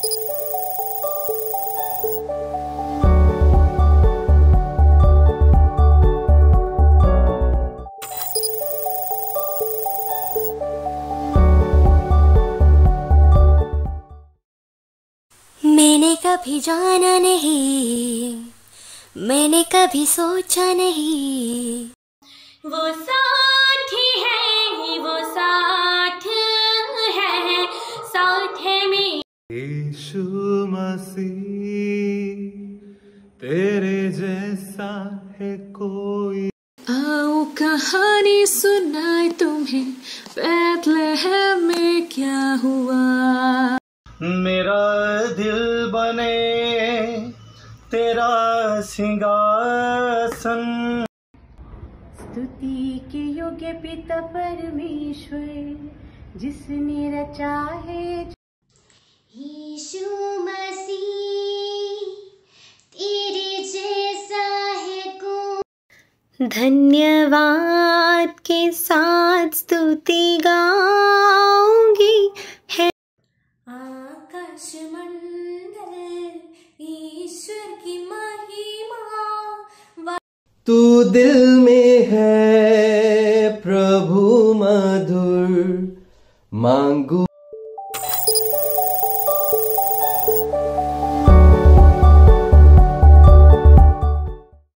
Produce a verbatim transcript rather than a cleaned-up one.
मैंने कभी जाना नहीं, मैंने कभी सोचा नहीं, वो साथ ही है, वो साथ है, साथ है मेरा यीशु मसीह, तेरे जैसा है कोई। आओ कहानी सुनाए तुम्हें, बैतलहम में क्या हुआ। मेरा दिल बने तेरा सिंहासन। स्तुति के योग्य पिता परमेश्वर, जिसने रचा है यीशु मसीह, तेरे जैसा है को। धन्यवाद के साथ स्तुति गाऊंगी है आकाश मंडल ईश्वर की महिमा। तू दिल में है प्रभु मधुर, मांगू